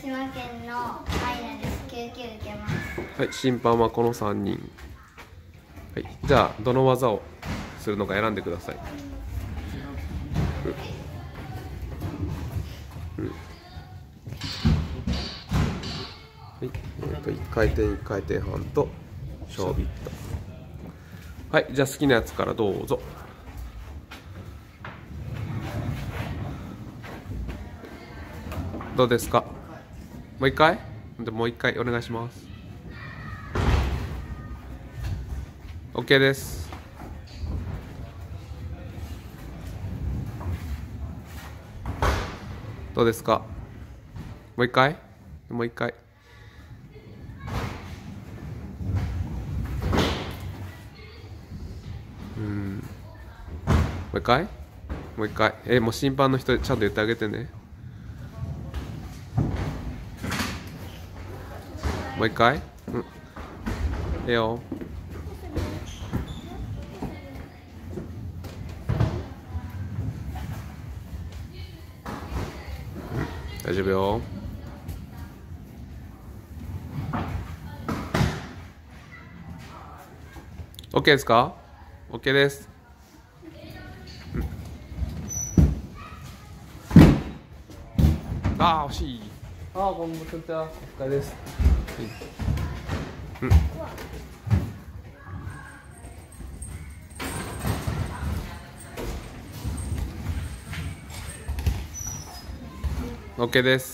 島県のアイナです。救急受けます。 はい、審判はこの3人。はい、じゃあどの技をするのか選んでください。はい、1回転1回転半とショービット。はい、じゃあ好きなやつからどうぞ。どうですか？もう一回？もう一回お願いします。OK です。どうですか？もう一回？もう一回。もう一回？もう一回。もう審判の人ちゃんと言ってあげてね。もう一回？よ。大丈夫よ。OK ですか？ OK です。ああ、惜しい。ああ、こんにちは。お疲れです。OK です。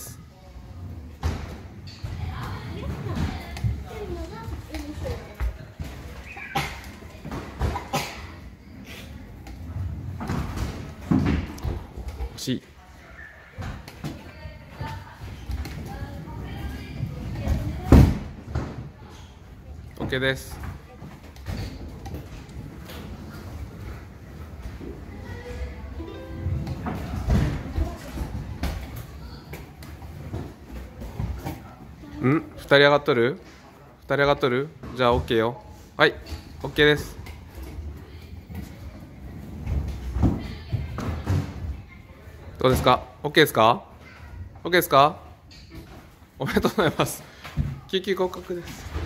惜しい。OK です。2人上がっとる？ 2 人上がっとる？じゃあ OK よ。はい、OK です。どうですか？ OK ですか？ OK ですか？おめでとうございます。救急合格です。